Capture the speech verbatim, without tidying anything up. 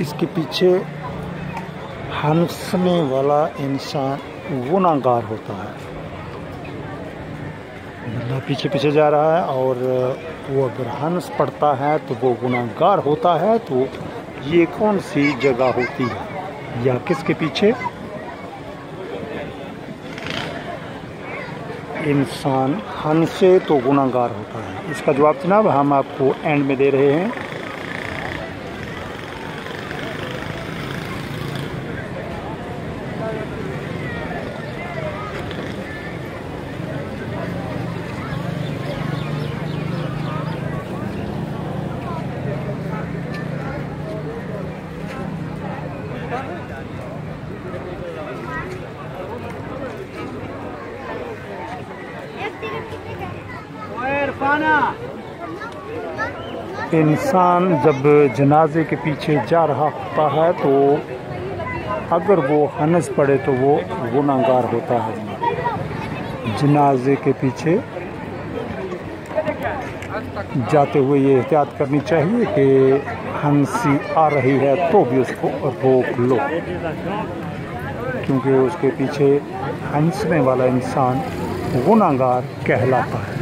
इसके पीछे हंसने वाला इंसान गुनाहगार होता है। बंदा पीछे पीछे जा रहा है और वो अगर हंस पड़ता है तो वो गुनाहगार होता है। तो ये कौन सी जगह होती है या किसके पीछे इंसान हंसे तो गुनाहगार होता है? इसका जवाब जनाब हम आपको एंड में दे रहे हैं। इंसान जब जनाजे के पीछे जा रहा होता है तो अगर वो हंस पड़े तो वो गुनाहगार होता है। जनाजे के पीछे जाते हुए ये एहतियात करनी चाहिए कि हंसी आ रही है तो भी उसको रोक लो, क्योंकि उसके पीछे हंसने वाला इंसान गुनाहगार कहलाता है।